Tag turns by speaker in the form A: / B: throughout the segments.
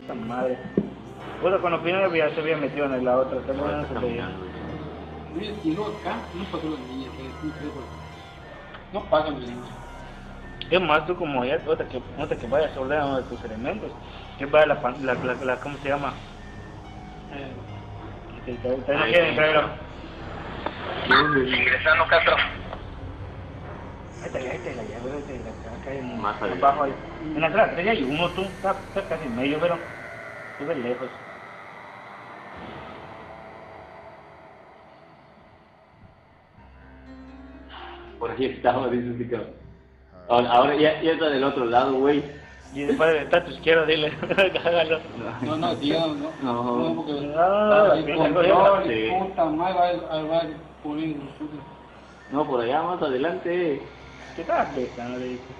A: Puta madre. Puta, cuando primero ya se había metido en la otra, también no se veía.
B: Mira, llegó acá, no pasó la niña, no pasan los niños.
A: Es más, tú como ya, otra que vayas a ordenar uno de tus elementos, que vaya ¿cómo se llama? Que no quieren traerlo.
C: Ingresando, Castro.
A: Ahí está la llave, acá hay
C: Más
A: abajo ahí. En la trasera hay uno, tú, está casi en medio, pero tú ves lejos.
C: Por ahí estaba, dice este cabrón. Ahora ya está del otro lado, güey.
A: Y después está a tu izquierda, dile, hágalo.
B: No, tío, no, porque puta madre, va a poner puta.
C: No, por allá más adelante.
A: ¿Qué estás pensando? Le dice.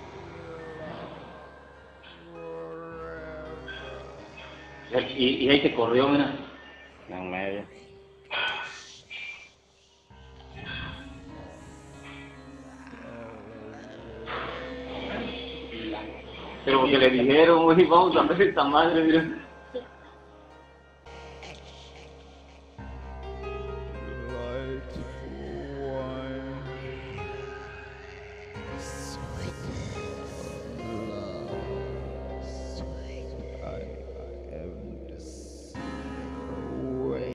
C: Y ahí se corrió, mira.
A: En medio.
C: Pero porque le dijeron, güey, vamos a ver esta madre, mira.